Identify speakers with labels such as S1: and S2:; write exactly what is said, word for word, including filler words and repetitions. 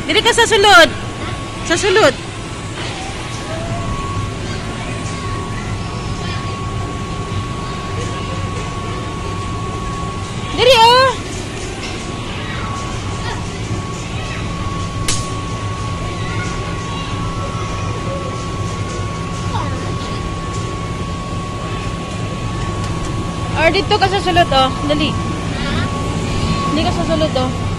S1: Dili ka sa sulod. Sa sulod. Diri oh. Or dito ka sa sulod oh. Dali. Hindi ka sa sulod oh.